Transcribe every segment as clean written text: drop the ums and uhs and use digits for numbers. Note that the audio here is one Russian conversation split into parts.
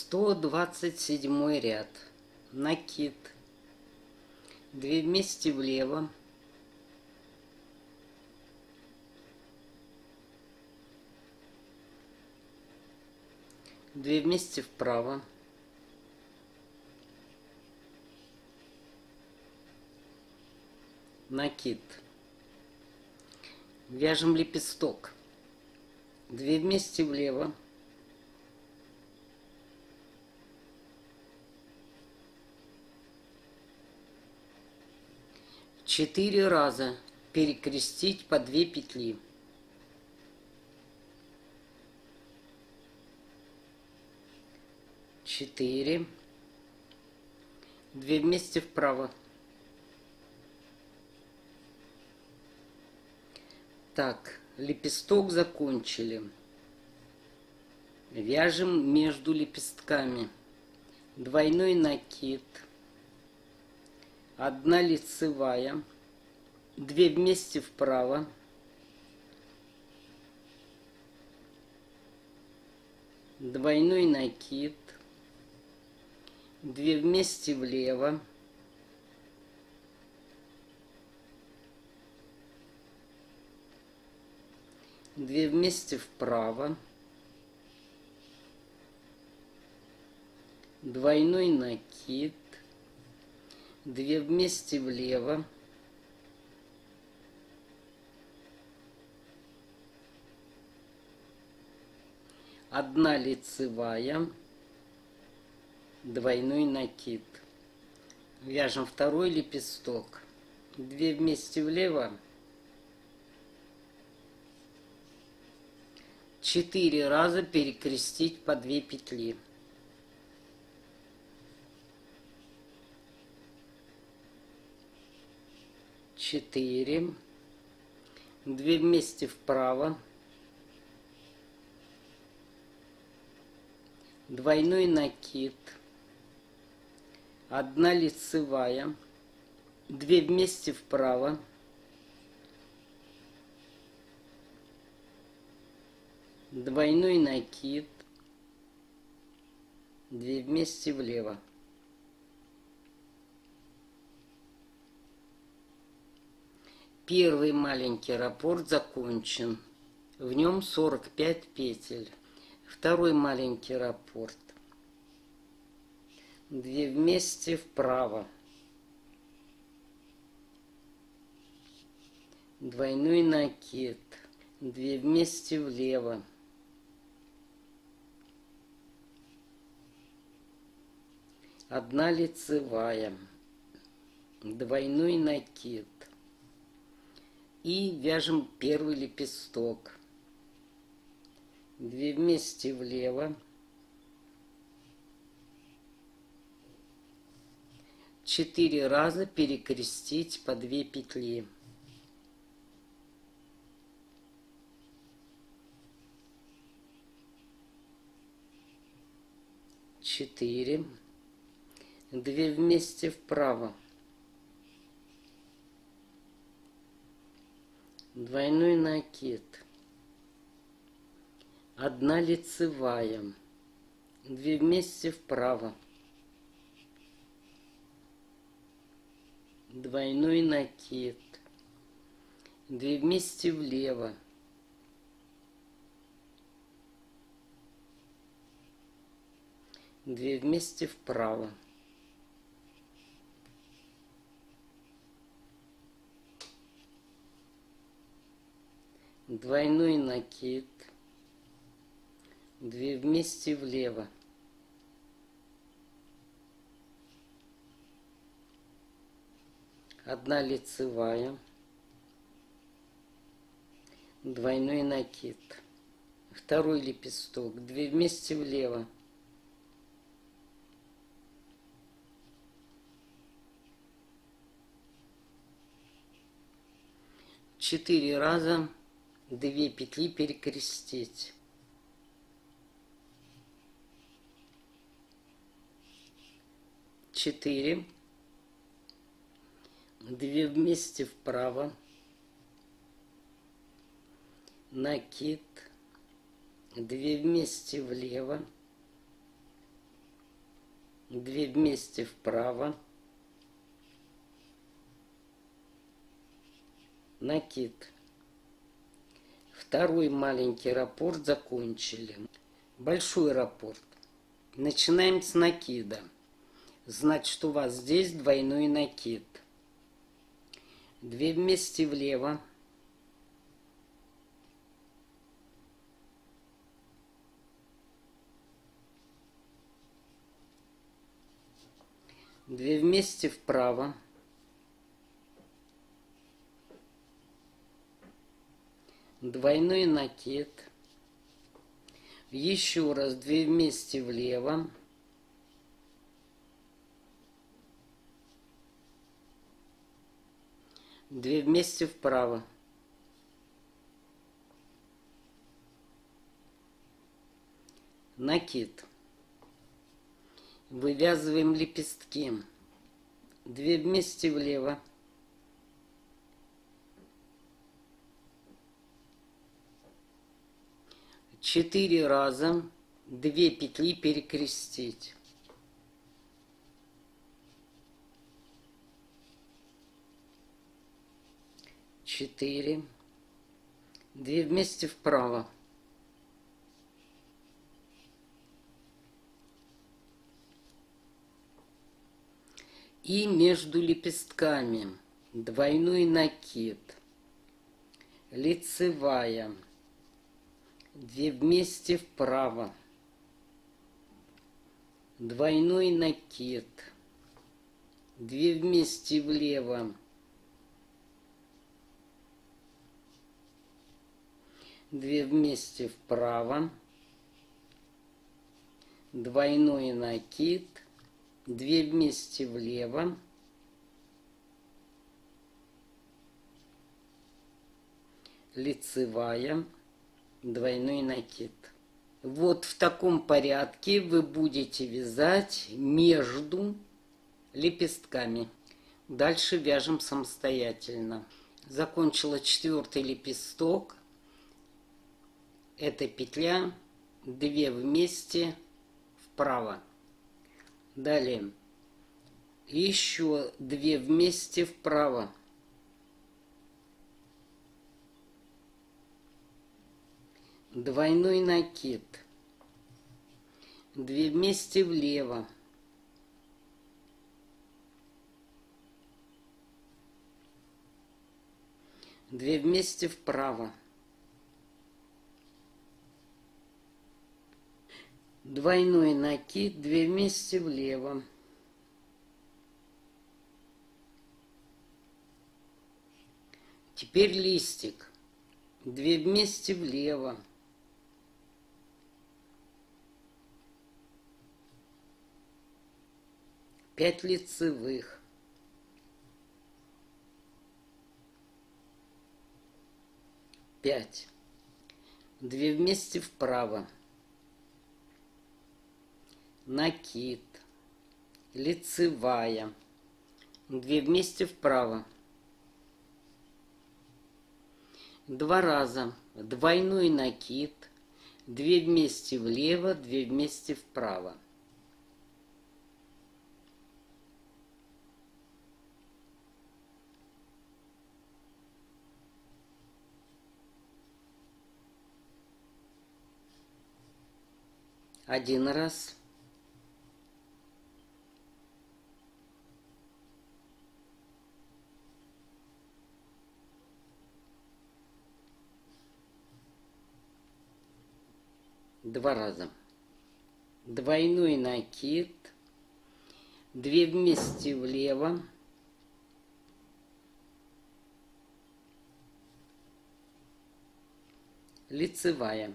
127 ряд. Накид. 2 вместе влево. Две вместе вправо. Накид. Вяжем лепесток. 2 вместе влево. Четыре раза перекрестить по 2 петли. Четыре. 2 вместе вправо. Так, лепесток закончили. Вяжем между лепестками. Двойной накид. 1 лицевая. 2 вместе вправо. Двойной накид. 2 вместе влево. Две вместе вправо. Двойной накид. 2 вместе влево. Одна лицевая. Двойной накид. Вяжем второй лепесток. 2 вместе влево. 4 раза перекрестить по 2 петли. Четыре. 2 вместе вправо. Двойной накид. 1 лицевая. 2 вместе вправо. Двойной накид. 2 вместе влево. Первый маленький раппорт закончен. В нем 45 петель. Второй маленький раппорт. 2 вместе вправо. Двойной накид. 2 вместе влево. Одна лицевая. Двойной накид. И вяжем первый лепесток. 2 вместе влево. 4 раза перекрестить по 2 петли. Четыре. 2 вместе вправо. Двойной накид. 1 лицевая. 2 вместе вправо. Двойной накид. 2 вместе влево. Две вместе вправо. Двойной накид. 2 вместе влево. Одна лицевая. Двойной накид. Второй лепесток. 2 вместе влево. 4 раза 2 петли перекрестить. 4. 2 вместе вправо. Накид. 2 вместе влево. 2 вместе вправо, накид. Второй маленький раппорт закончили. Большой раппорт. Начинаем с накида. Значит, у вас здесь двойной накид. 2 вместе влево, две вместе вправо, двойной накид, еще раз 2 вместе влево, две вместе вправо, накид. Вывязываем лепестки. 2 вместе влево, четыре раза 2 петли перекрестить. Четыре, 2 вместе вправо, и между лепестками двойной накид, лицевая, 2 вместе вправо, двойной накид, 2 вместе влево, 2 вместе вправо, двойной накид, 2 вместе влево, лицевая, двойной накид. Вот в таком порядке вы будете вязать между лепестками. Дальше вяжем самостоятельно. Закончила 4-й лепесток. Это петля, 2 вместе вправо. Далее еще 2 вместе вправо, двойной накид, 2 вместе влево, две вместе вправо, двойной накид, 2 вместе влево, теперь листик, 2 вместе влево, пять лицевых, пять, 2 вместе вправо, накид, лицевая, 2 вместе вправо, 2 раза двойной накид, 2 вместе влево, 2 вместе вправо. Один раз. Два раза. Двойной накид, 2 вместе влево, лицевая.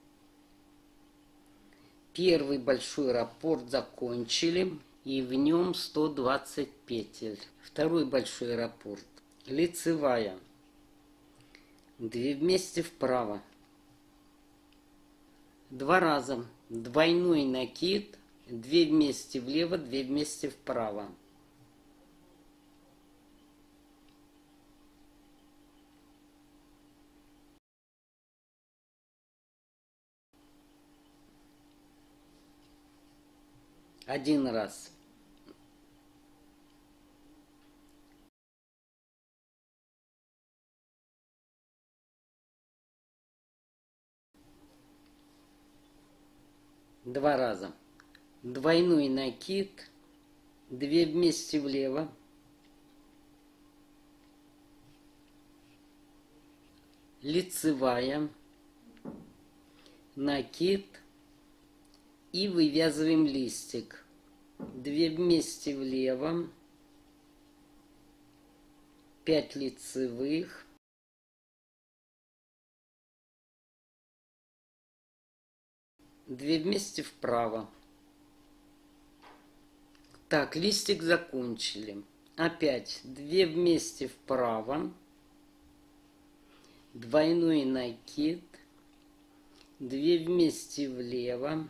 Первый большой раппорт закончили, и в нем 120 петель. Второй большой раппорт, лицевая, 2 вместе вправо, 2 раза двойной накид, 2 вместе влево, 2 вместе вправо. Один раз. 2 раза. Двойной накид, 2 вместе влево, лицевая, накид и вывязываем листик. 2 вместе влево, 5 лицевых, две вместе вправо. Так, листик закончили. Опять 2 вместе вправо, двойной накид, 2 вместе влево,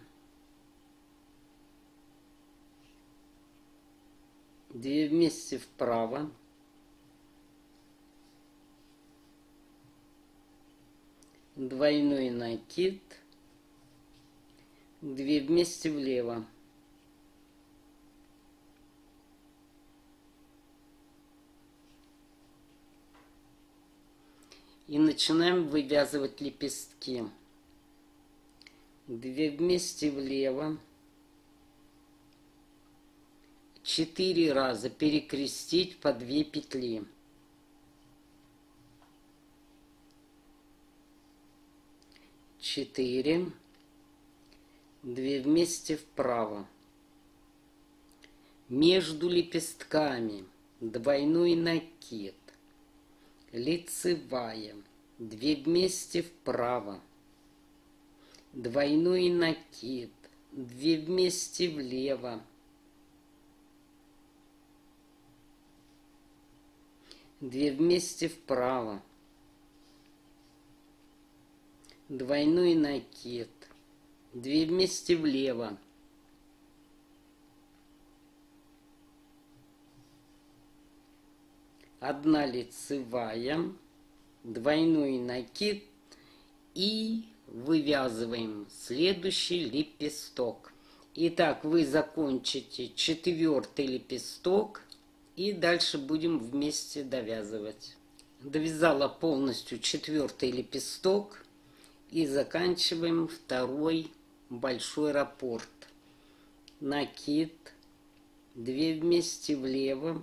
2 вместе вправо, двойной накид, 2 вместе влево. И начинаем вывязывать лепестки. 2 вместе влево, 4 раза перекрестить по 2 петли. 4, 2 вместе вправо. Между лепестками двойной накид, лицевая, 2 вместе вправо, двойной накид, 2 вместе влево, 2 вместе вправо, двойной накид, 2 вместе влево, одна лицевая, двойной накид и вывязываем следующий лепесток. Итак, вы закончите 4-й лепесток и дальше будем вместе довязывать. Довязала полностью 4-й лепесток и заканчиваем 2-й большой раппорт. Накид, 2 вместе влево,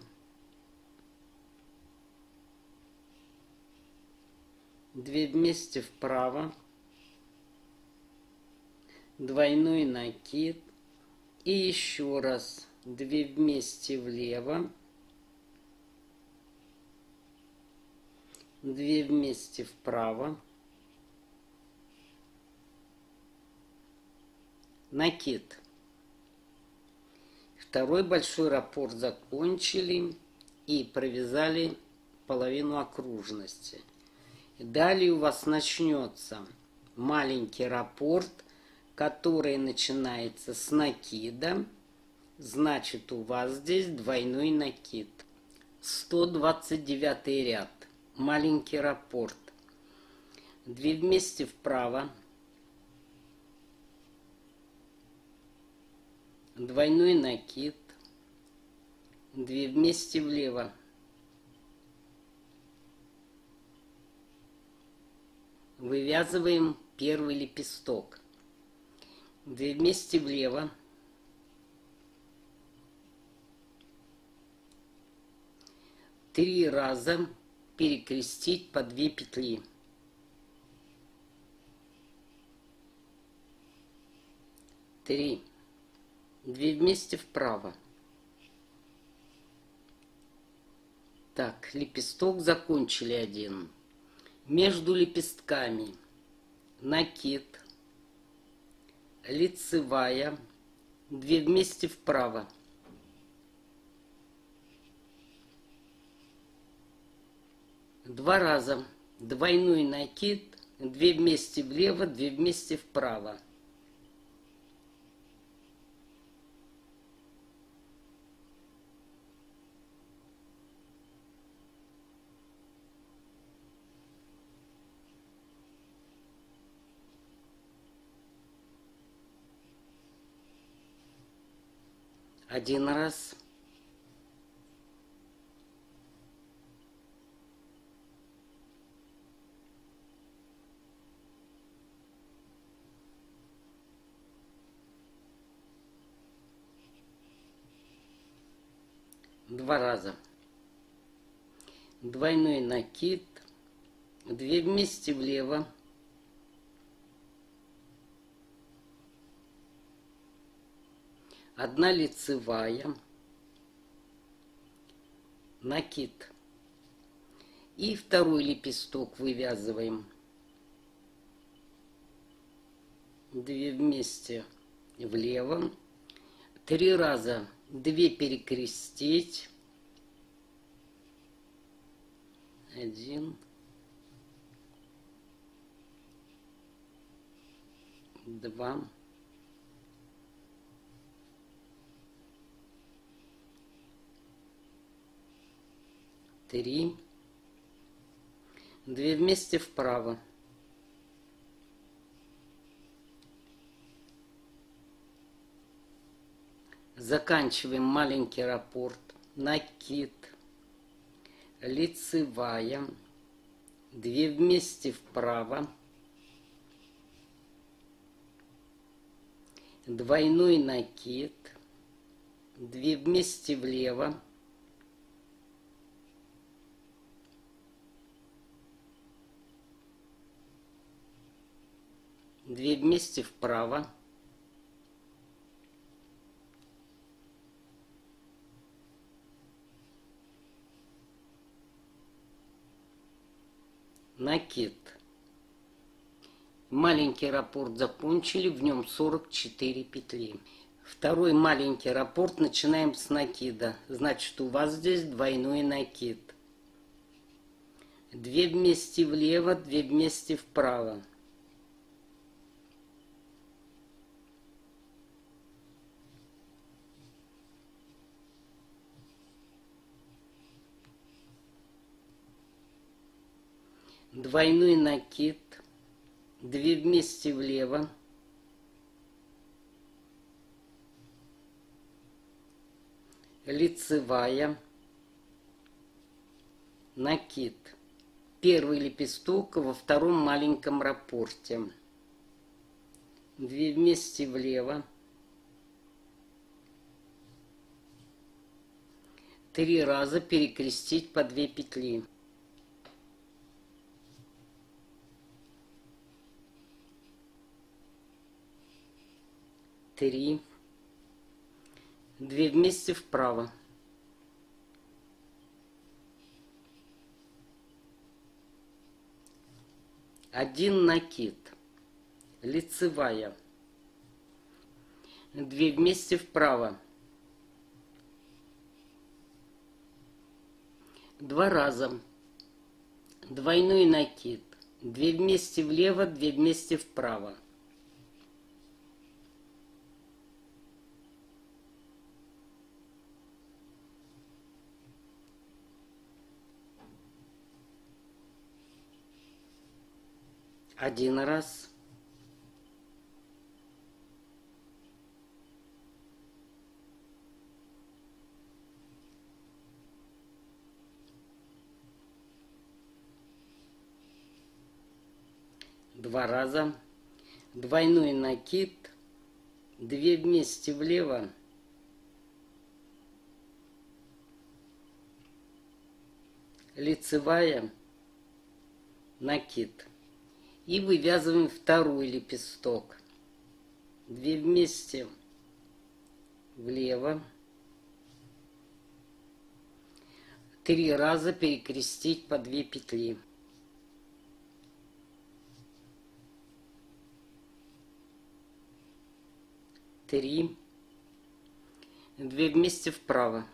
2 вместе вправо, двойной накид и еще раз 2 вместе влево, 2 вместе вправо, накид. 2-й большой раппорт закончили и провязали половину окружности. Далее у вас начнется маленький раппорт, который начинается с накида. Значит, у вас здесь двойной накид. 129 ряд. Маленький раппорт. 2 вместе вправо. Двойной накид. 2 вместе влево. Вывязываем 1-й лепесток. 2 вместе влево. 3 раза перекрестить по 2 петли. 3. 2 вместе вправо. Так, лепесток закончили 1. Между лепестками накид, лицевая, 2 вместе вправо, два раза двойной накид, 2 вместе влево, 2 вместе вправо. Один раз. 2 раза. Двойной накид, 2 вместе влево, одна лицевая, накид. И второй лепесток вывязываем. 2 вместе влево, 3 раза 2 перекрестить, 1, 2, 3, 2 вместе вправо, заканчиваем маленький раппорт, накид, лицевая, 2 вместе вправо, двойной накид, 2 вместе влево, две вместе вправо, накид. Маленький раппорт закончили, в нем 44 петли. Второй маленький раппорт начинаем с накида. Значит, у вас здесь двойной накид. 2 вместе влево, 2 вместе вправо. Двойной накид, 2 вместе влево, лицевая, накид. Первый лепесток во втором маленьком раппорте. 2 вместе влево, 3 раза перекрестить по 2 петли. Три, 2 вместе вправо, один накид, лицевая, 2 вместе вправо, 2 раза, двойной накид, 2 вместе влево, 2 вместе вправо. Один раз, два раза, двойной накид, 2 вместе влево, лицевая, накид. И вывязываем второй лепесток. 2 вместе влево, 3 раза перекрестить по 2 петли. Три, 2 вместе вправо.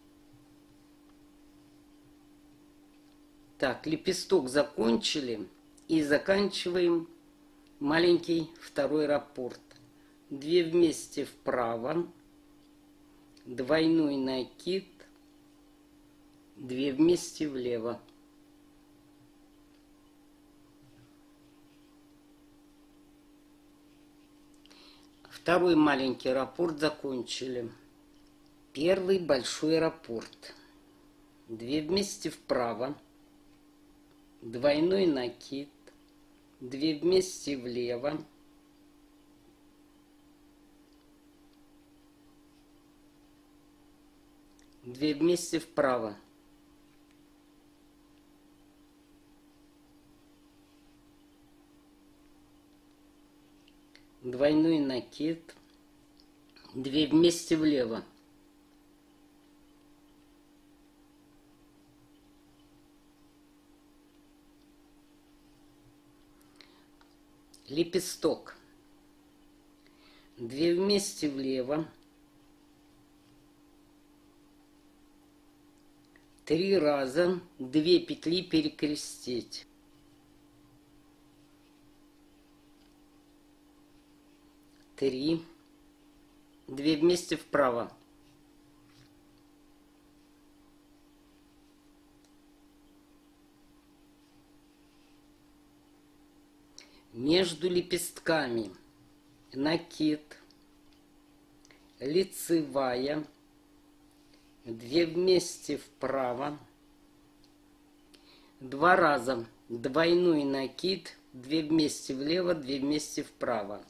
Так, лепесток закончили. И заканчиваем маленький второй раппорт. 2 вместе вправо, двойной накид, 2 вместе влево. Второй маленький раппорт закончили. Первый большой раппорт. 2 вместе вправо, двойной накид, 2 вместе влево, 2 вместе вправо. Двойной накид, 2 вместе влево. Лепесток, 2 вместе влево, 3 раза 2 петли перекрестить. 3, 2 вместе вправо. Между лепестками накид, лицевая, 2 вместе вправо, 2 раза двойной накид, 2 вместе влево, 2 вместе вправо.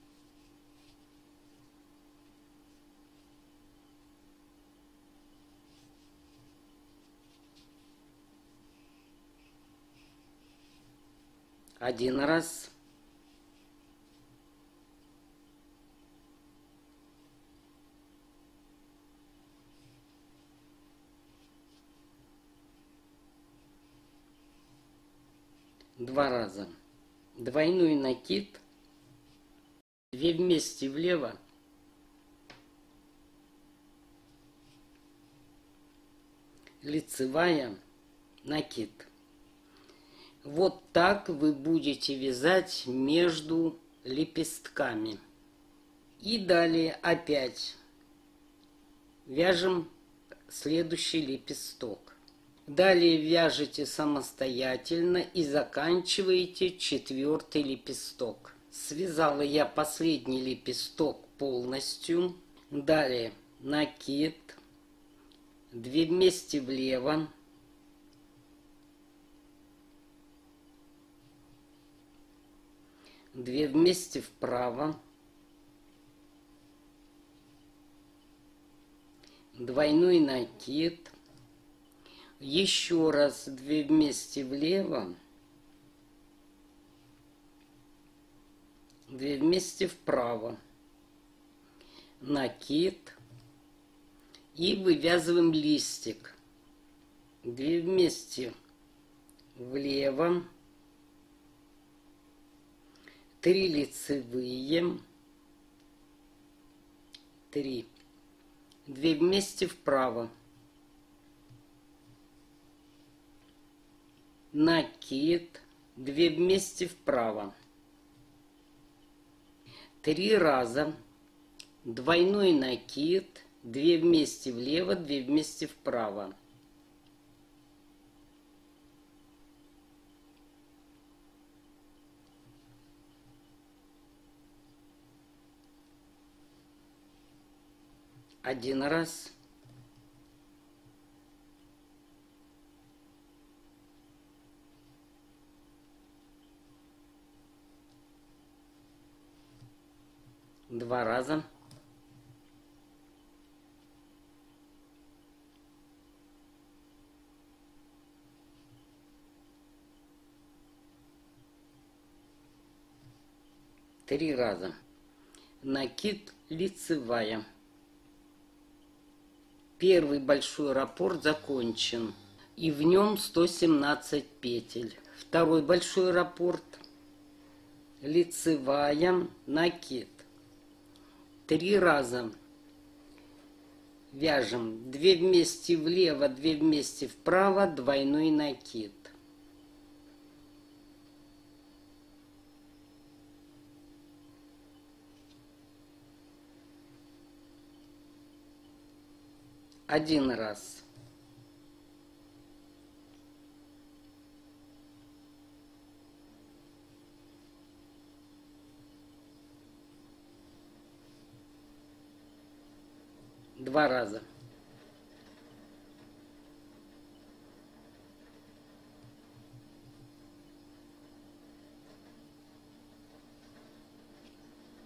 Один раз. Два раза. Двойной накид, 2 вместе влево, лицевая, накид. Вот так вы будете вязать между лепестками. И далее опять вяжем следующий лепесток. Далее вяжете самостоятельно и заканчиваете 4-й лепесток. Связала я последний лепесток полностью. Далее накид, 2 вместе влево, 2 вместе вправо, двойной накид, еще раз 2 вместе влево, 2 вместе вправо, накид и вывязываем листик. 2 вместе влево, 3 лицевые, 3, 2 вместе вправо, накид, 2 вместе вправо, 3 раза двойной накид, 2 вместе влево, 2 вместе вправо. Один раз. Два раза. Три раза. Накид лицевая. Первый большой раппорт закончен, и в нем 117 петель. Второй большой раппорт, лицевая, накид. 3 раза вяжем 2 вместе влево, 2 вместе вправо, двойной накид. Один раз. Два раза.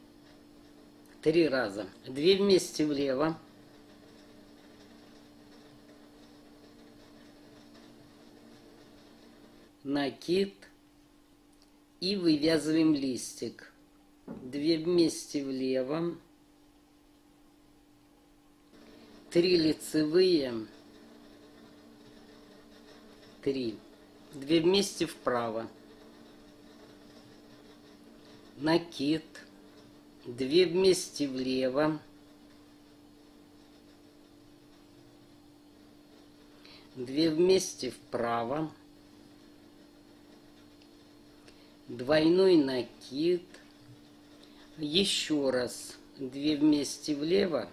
Три раза. 2 вместе влево. накид и вывязываем листик. 2 вместе влево, 3 лицевые, 3, 2 вместе вправо, накид, 2 вместе влево, 2 вместе вправо, двойной накид, еще раз 2 вместе влево,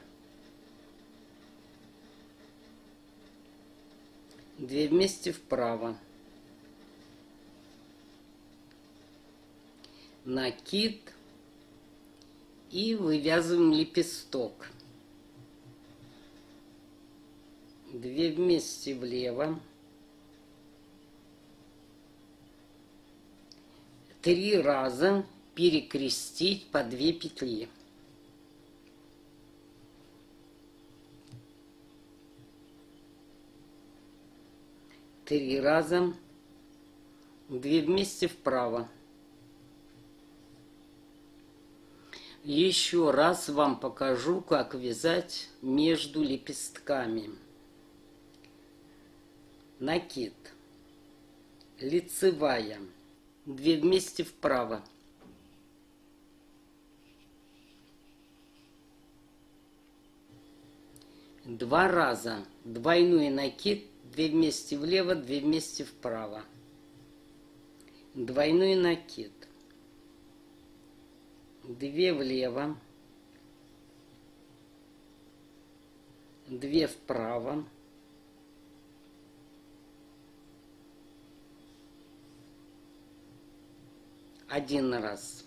2 вместе вправо, накид и вывязываем лепесток. 2 вместе влево, 3 раза перекрестить по 2 петли. Три раза, 2 вместе вправо. Еще раз вам покажу, как вязать между лепестками. Накид, лицевая, 2 вместе вправо, два раза двойной накид, 2 вместе влево, 2 вместе вправо, двойной накид, 2 влево, 2 вправо, один раз,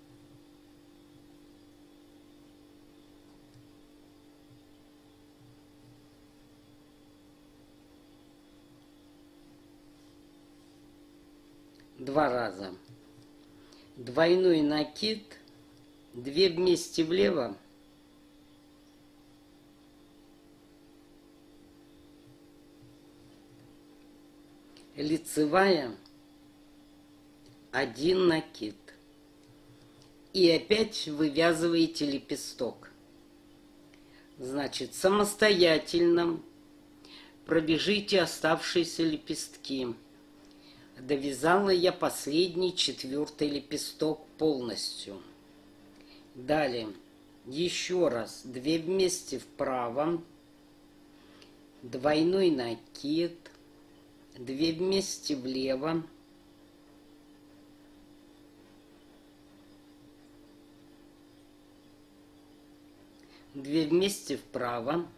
два раза, двойной накид, 2 вместе влево, лицевая, 1 накид. И опять вывязываете лепесток. Значит, самостоятельно пробежите оставшиеся лепестки. Довязала я последний 4-й лепесток полностью. Далее, еще раз, 2 вместе вправо, двойной накид, 2 вместе влево, 2 вместе вправо,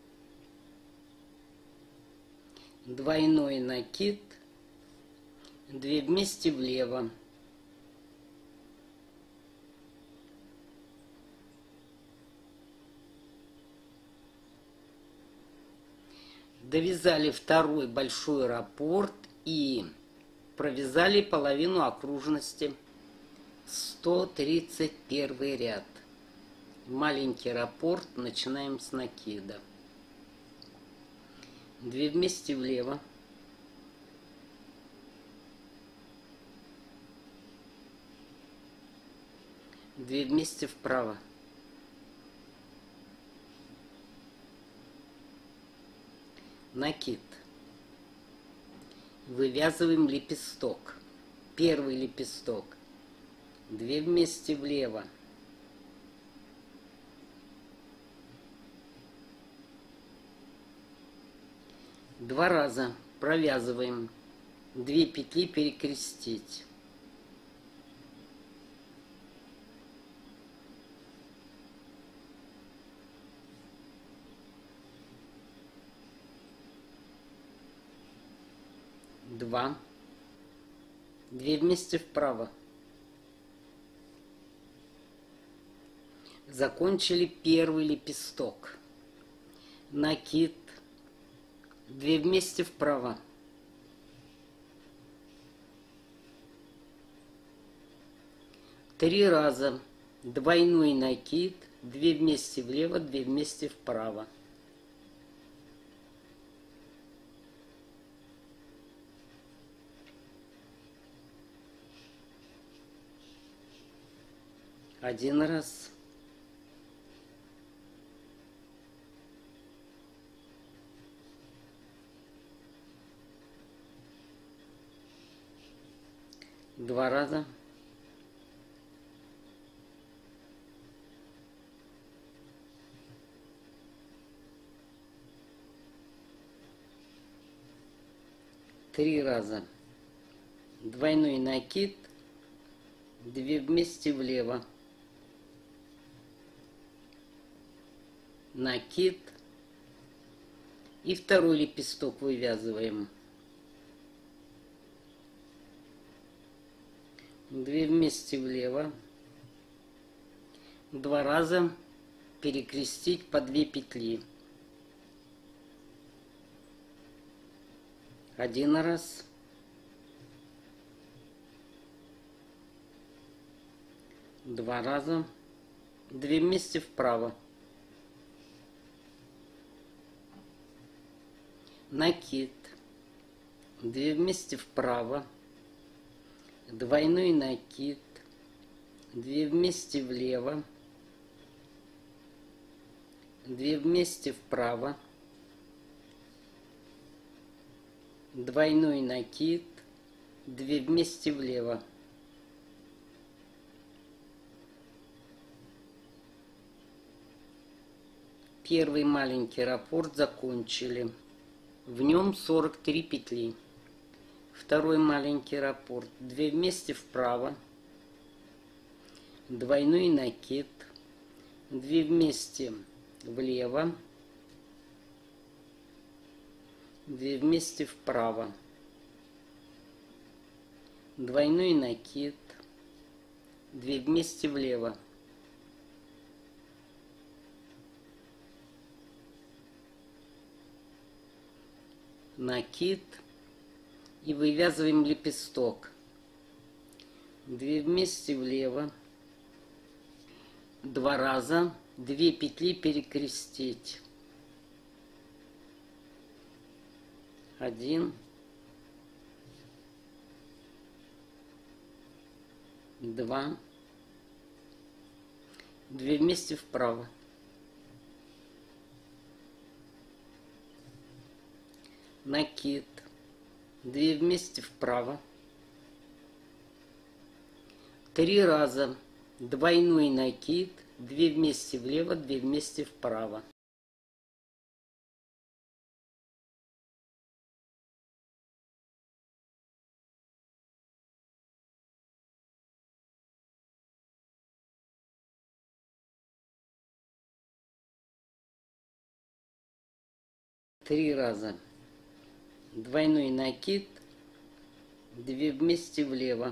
двойной накид, 2 вместе влево, довязали 2-й большой раппорт и провязали половину окружности, 131 ряд. Маленький раппорт, начинаем с накида. 2 вместе влево, 2 вместе вправо, накид, вывязываем лепесток, 1-й лепесток, 2 вместе влево, 2 раза провязываем, 2 петли перекрестить, два, 2 вместе вправо. Закончили 1-й лепесток, накид, 2 вместе вправо, три раза двойной накид, 2 вместе влево, 2 вместе вправо, Один раз. Два раза. Три раза. Двойной накид, 2 вместе влево, накид и второй лепесток вывязываем. 2 вместе влево, 2 раза перекрестить по 2 петли. Один раз. Два раза. 2 вместе вправо. Накид. 2 вместе вправо. Двойной накид. 2 вместе влево. 2 вместе вправо. Двойной накид. 2 вместе влево. Первый маленький раппорт закончили. В нем 43 петли. Второй маленький раппорт. 2 вместе вправо. Двойной накид. 2 вместе влево. 2 вместе вправо. Двойной накид. 2 вместе влево. Накид и вывязываем лепесток. 2 вместе влево, 2 раза, 2 петли перекрестить. 1, 2, 2 вместе вправо. Накид, 2 вместе вправо, 3 раза, двойной накид, 2 вместе влево, 2 вместе вправо. Три раза. Двойной накид, 2 вместе влево,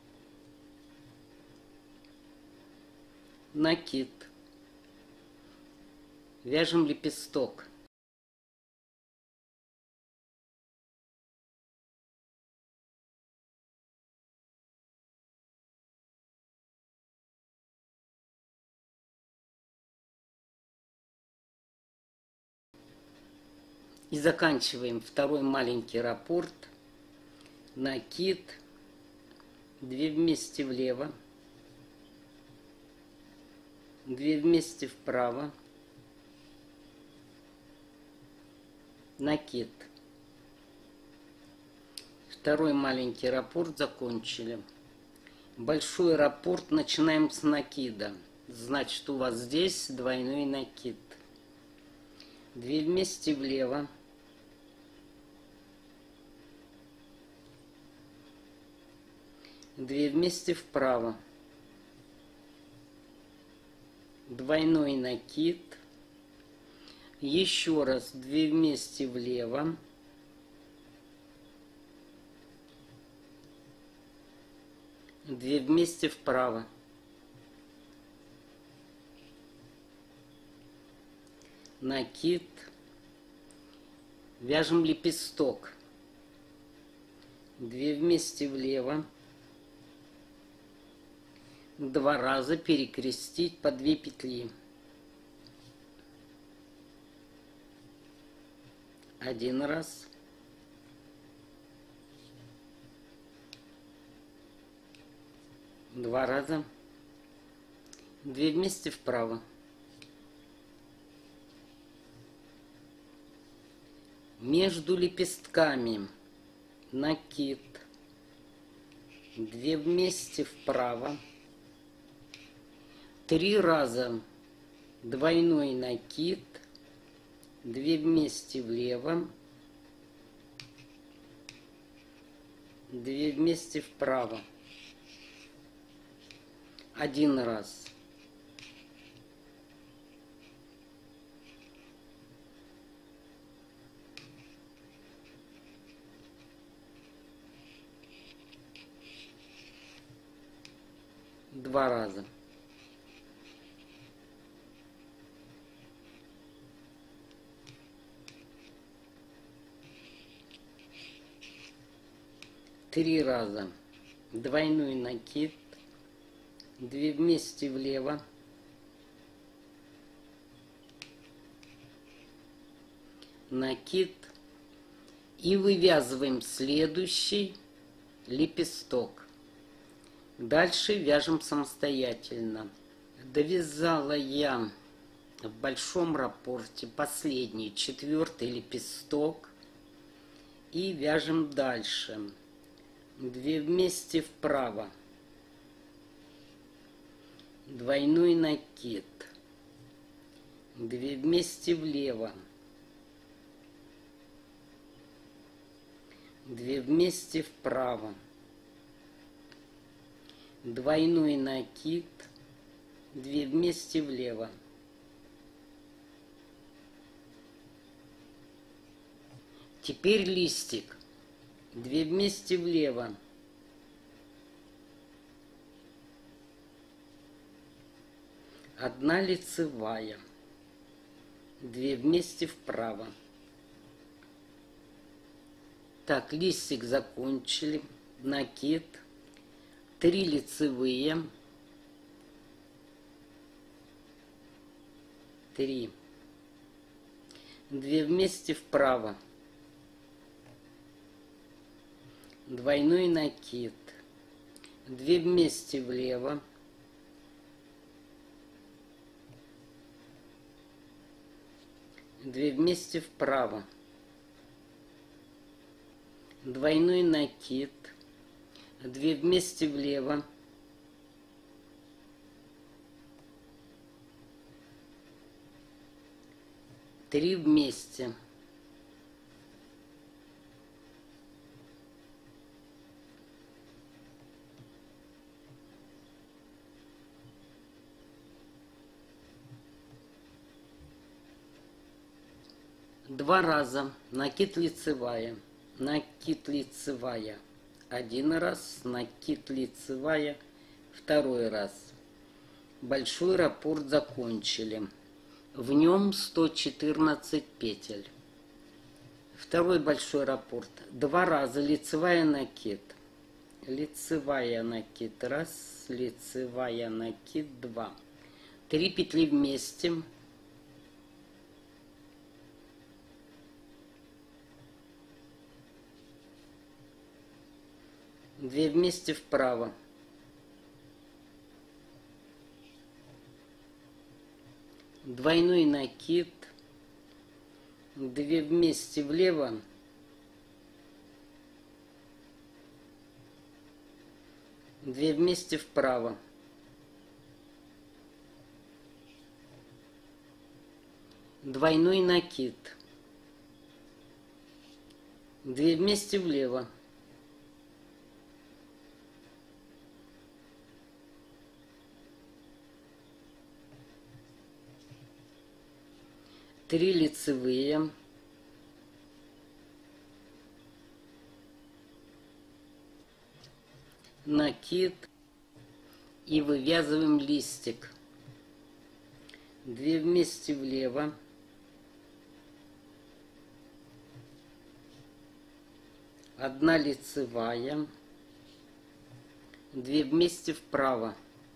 накид, вяжем лепесток, и заканчиваем второй маленький раппорт, накид, 2 вместе влево, 2 вместе вправо, накид. Второй маленький раппорт закончили. Большой раппорт начинаем с накида. Значит, у вас здесь двойной накид. 2 вместе влево, 2 вместе вправо, двойной накид, еще раз 2 вместе влево, 2 вместе вправо, накид, вяжем лепесток, 2 вместе влево, 2 раза перекрестить по 2 петли. 1 раз, 2 раза, 2 вместе вправо. Между лепестками накид, 2 вместе вправо, 3 раза двойной накид, 2 вместе влево, 2 вместе вправо, 1 раз. Два раза. Три раза двойной накид, 2 вместе влево, накид и вывязываем следующий лепесток. Дальше вяжем самостоятельно. Довязала я в большом раппорте последний 4-й лепесток и вяжем дальше. 2 вместе вправо, двойной накид, 2 вместе влево, 2 вместе вправо, двойной накид, 2 вместе влево. Теперь листик, 2 вместе влево, одна лицевая, 2 вместе вправо. Так, листик закончили, накид, 3 лицевые, 3, 2 вместе вправо, двойной накид, 2 вместе влево, 2 вместе вправо, двойной накид, 2 вместе влево, 3 вместе, два раза накид лицевая, 1 раз, накид лицевая, 2 раз. Большой раппорт закончили. В нем 114 петель. Второй большой раппорт. 2 раза лицевая накид. Лицевая накид 1, лицевая накид 2. 3 петли вместе. Две вместе вправо. Двойной накид. 2 вместе влево. 2 вместе вправо. Двойной накид. 2 вместе влево. 3 лицевые, накид и вывязываем листик. 2 вместе влево, 1 лицевая, 2 вместе вправо.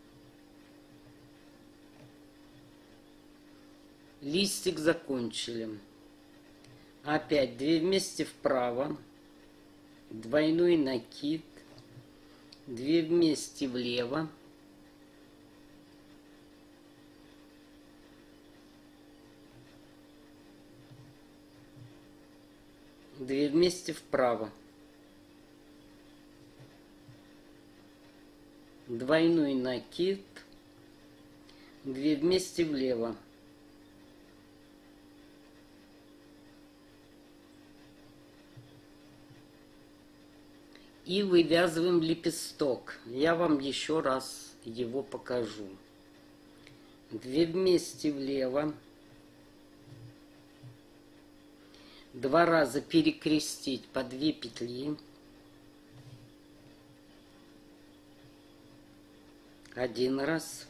Листик закончили. Опять 2 вместе вправо, двойной накид, 2 вместе влево, 2 вместе вправо, двойной накид, 2 вместе влево, и вывязываем лепесток. Я вам еще раз его покажу. 2 вместе влево, 2 раза перекрестить по 2 петли, 1 раз,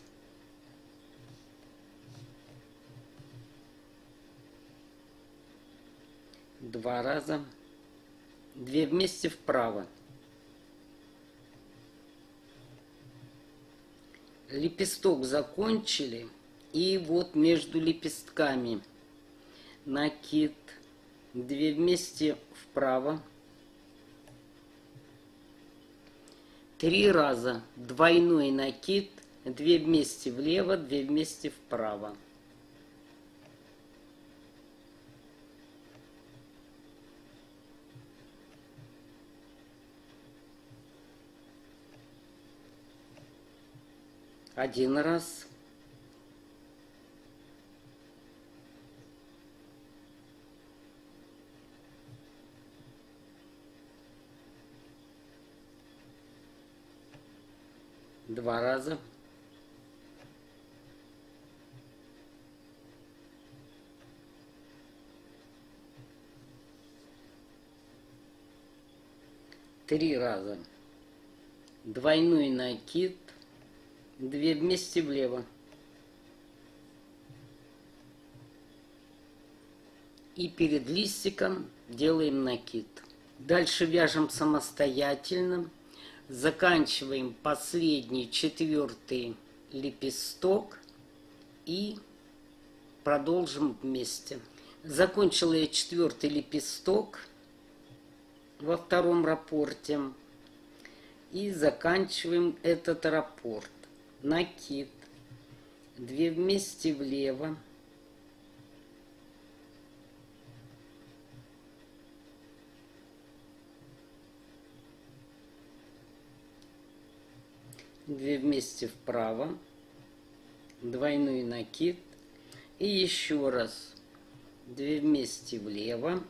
2 раза, 2 вместе вправо, лепесток закончили, и вот между лепестками накид, 2 вместе вправо, 3 раза двойной накид, 2 вместе влево, 2 вместе вправо. Один раз. Два раза. Три раза. Двойной накид. 2 вместе влево. И перед листиком делаем накид. Дальше вяжем самостоятельно. Заканчиваем последний 4-й лепесток и продолжим вместе. Закончила я 4-й лепесток во втором раппорте. И заканчиваем этот раппорт. Накид, 2 вместе влево, две вместе вправо, двойной накид, и еще раз 2 вместе влево,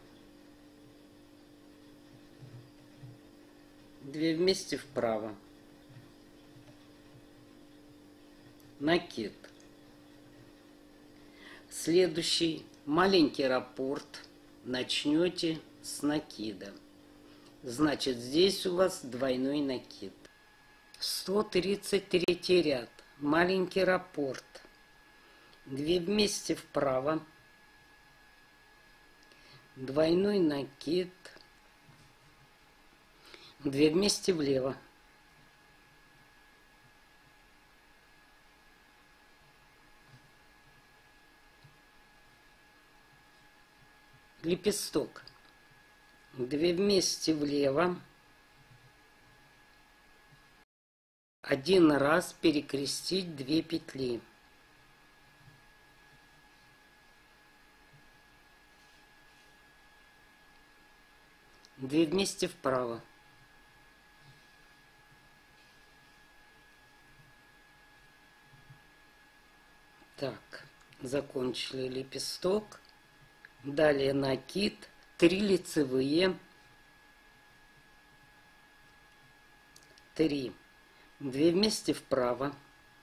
2 вместе вправо, накид. Следующий маленький раппорт начнете с накида. Значит, здесь у вас двойной накид. 133 ряд. Маленький раппорт. 2 вместе вправо, двойной накид, 2 вместе влево. Лепесток, 2 вместе влево, 1 раз перекрестить 2 петли, две вместе вправо, так, закончили лепесток. Далее накид, 3 лицевые, 3, 2 вместе вправо,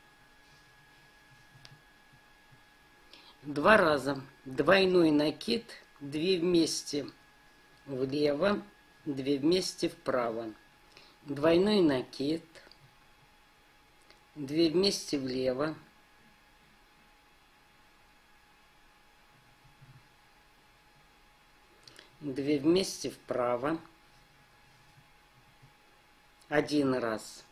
2 раза двойной накид, 2 вместе влево, 2 вместе вправо, двойной накид, 2 вместе влево, 2 вместе вправо, 1 раз,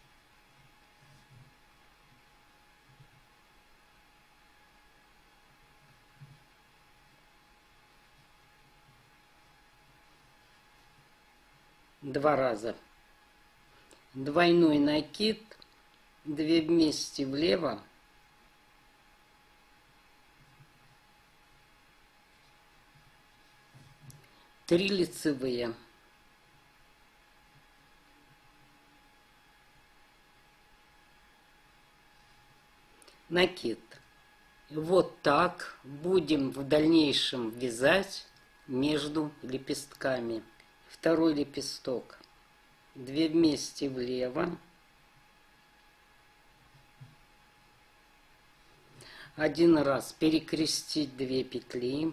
2 раза двойной накид, 2 вместе влево, 3 лицевые. Накид. Вот так будем в дальнейшем вязать между лепестками. Второй лепесток. 2 вместе влево. 1 раз перекрестить 2 петли.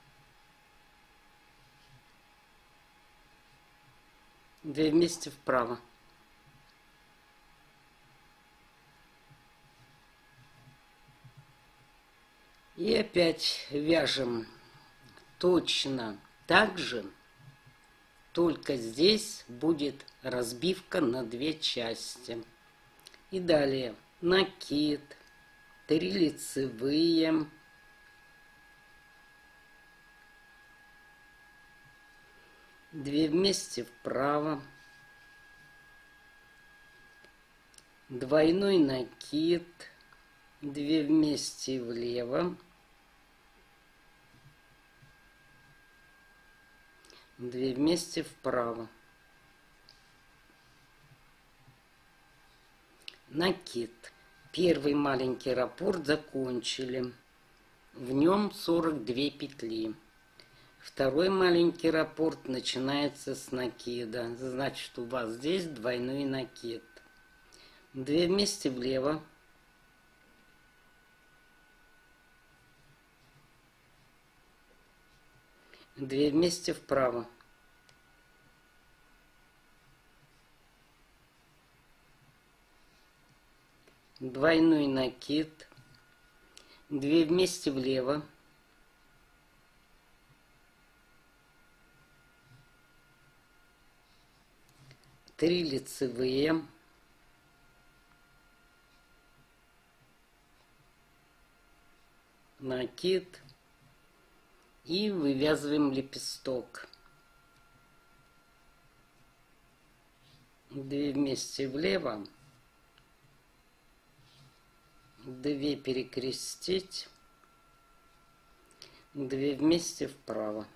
2 вместе вправо. И опять вяжем точно так же, только здесь будет разбивка на 2 части. И далее накид, 3 лицевые, 2 вместе вправо, двойной накид, 2 вместе влево, 2 вместе вправо, накид. Первый маленький раппорт закончили, в нем 42 петли. Второй маленький раппорт начинается с накида, значит у вас здесь двойной накид. 2 вместе влево, 2 вместе вправо, двойной накид, 2 вместе влево, 3 лицевые, накид и вывязываем лепесток. 2 вместе влево, 2 перекрестить, 2 вместе вправо.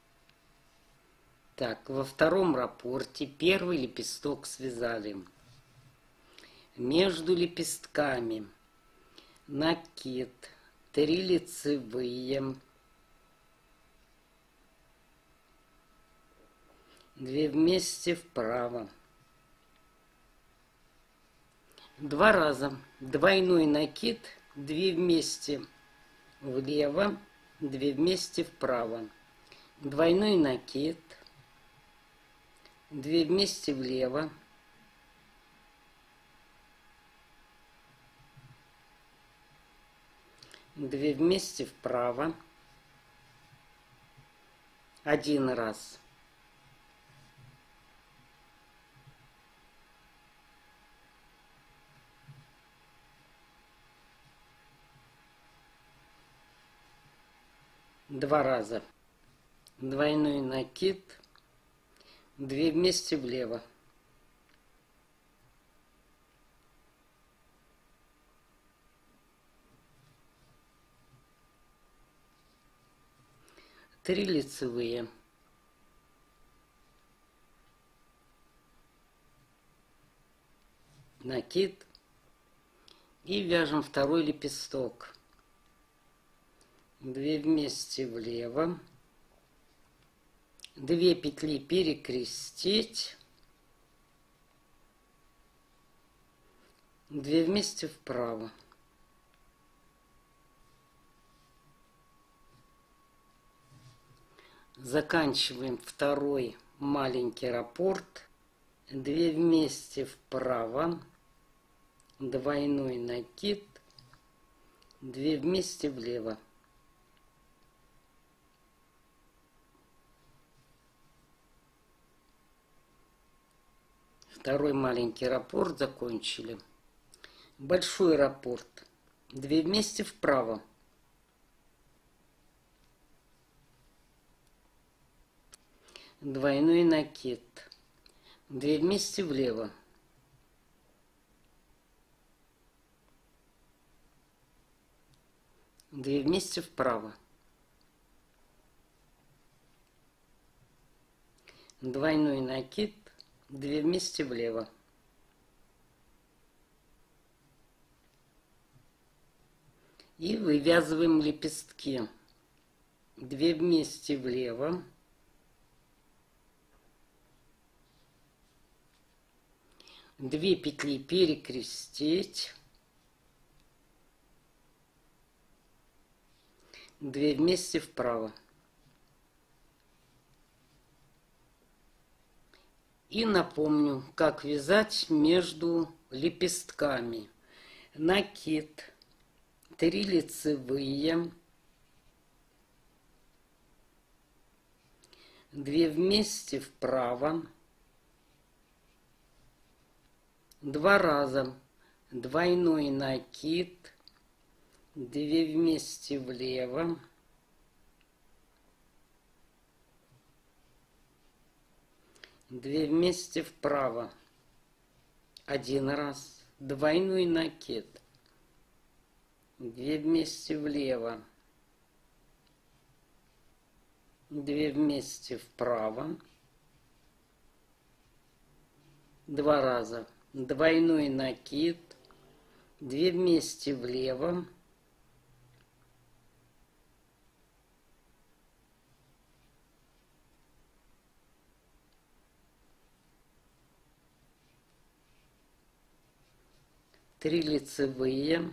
Так, во втором раппорте первый лепесток связали. Между лепестками накид, 3 лицевые, 2 вместе вправо. 2 раза двойной накид, 2 вместе влево, 2 вместе вправо. Двойной накид, 2 вместе влево, 2 вместе вправо, 1 раз. Два раза двойной накид, 2 вместе влево, 3 лицевые, накид и вяжем второй лепесток. 2 вместе влево, 2 петли перекрестить, 2 вместе вправо, заканчиваем второй маленький раппорт, 2 вместе вправо, двойной накид, 2 вместе влево. Второй маленький раппорт закончили. Большой раппорт. 2 вместе вправо. Двойной накид. 2 вместе влево. 2 вместе вправо. двойной накид, 2 вместе влево. И вывязываем лепестки. 2 вместе влево. 2 петли перекрестить. 2 вместе вправо. И напомню, как вязать между лепестками. Накид, 3 лицевые, 2 вместе вправо, 2 раза двойной накид, 2 вместе влево, 2 вместе вправо, 1 раз двойной накид, 2 вместе влево, 2 вместе вправо, 2 раза двойной накид, 2 вместе влево, 3 лицевые,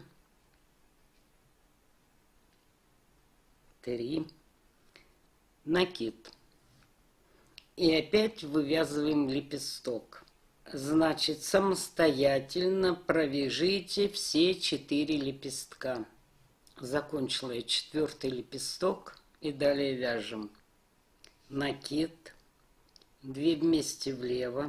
3, накид. И опять вывязываем лепесток. Значит, самостоятельно провяжите все 4 лепестка. Закончила я 4-й лепесток и далее вяжем. Накид, 2 вместе влево,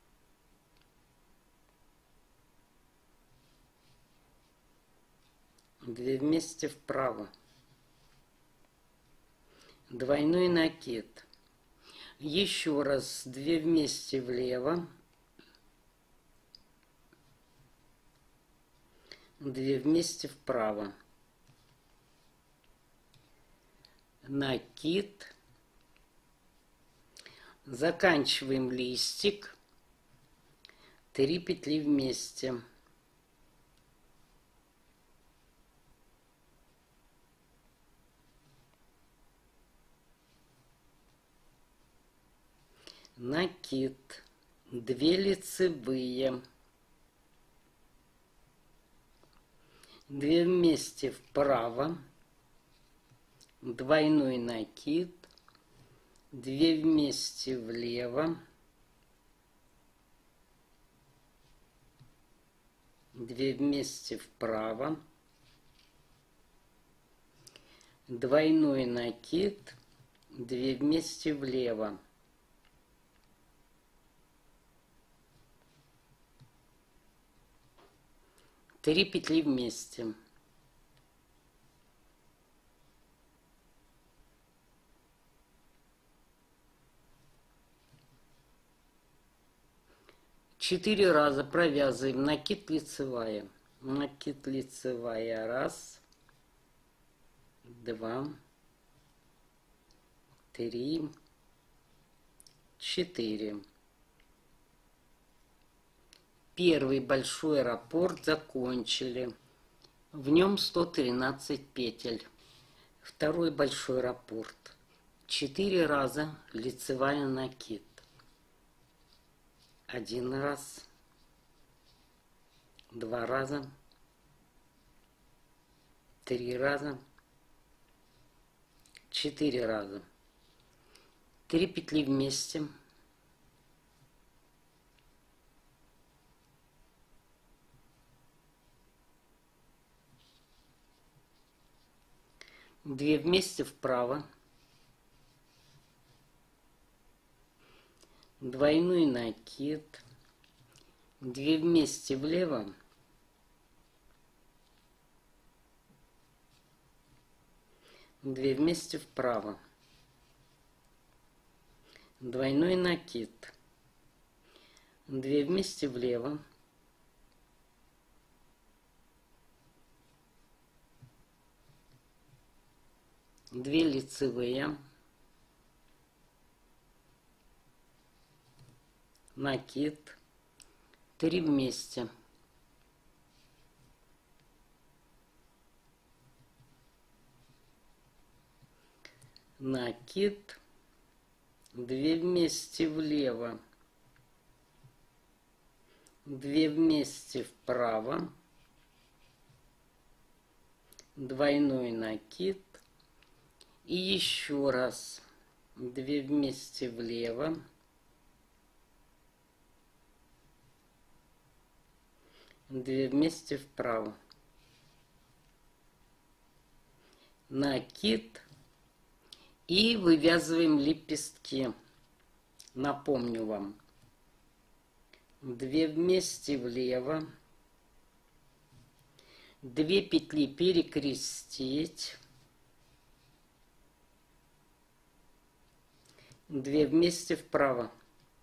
2 вместе вправо, двойной накид, еще раз 2 вместе влево, 2 вместе вправо, накид, заканчиваем листик, 3 петли вместе. Накид, 2 лицевые, 2 вместе вправо, двойной накид, 2 вместе влево, 2 вместе вправо, двойной накид, 2 вместе влево. 3 петли вместе. Четыре раза провязываем накид лицевая. Накид лицевая. 1, 2, 3, 4. Первый большой раппорт закончили. В нем 113 петель. Второй большой раппорт. 4 раза лицевая накид. 1 раз. 2 раза. 3 раза. 4 раза. 3 петли вместе. 2 вместе вправо, двойной накид, 2 вместе влево, 2 вместе вправо, двойной накид, 2 вместе влево, 2 лицевые, накид, 3 вместе. Накид, 2 вместе влево, 2 вместе вправо, двойной накид и еще раз 2 вместе влево, 2 вместе вправо, накид и вывязываем лепестки. Напомню вам, 2 вместе влево, 2 петли перекрестить, 2 вместе вправо.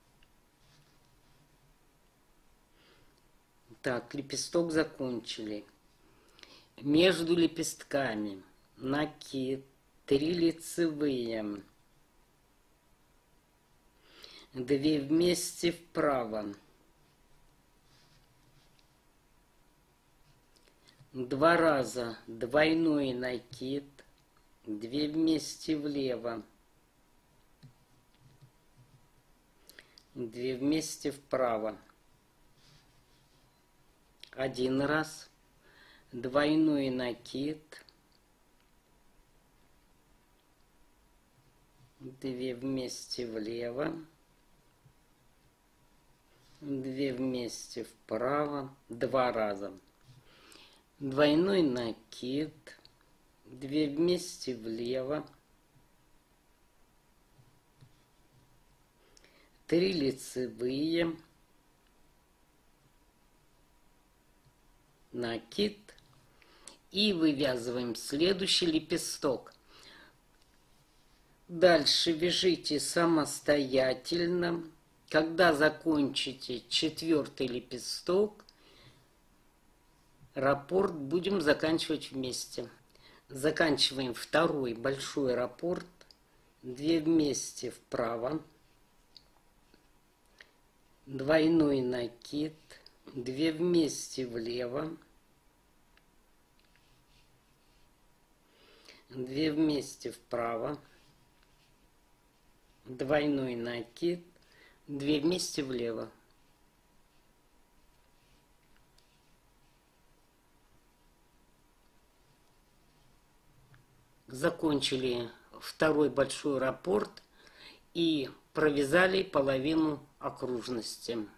Так, лепесток закончили. Между лепестками накид, 3 лицевые, 2 вместе вправо, 2 раза двойной накид, 2 вместе влево, 2 вместе вправо, 1 раз двойной накид, 2 вместе влево, 2 вместе вправо, 2 раза двойной накид, 2 вместе влево, 3 лицевые, накид и вывязываем следующий лепесток. Дальше вяжите самостоятельно. Когда закончите 4-й лепесток, раппорт будем заканчивать вместе. Заканчиваем 2-й большой раппорт, 2 вместе вправо, двойной накид, 2 вместе влево, 2 вместе вправо, двойной накид, 2 вместе влево. Закончили 2-й большой раппорт и провязали половину окружности.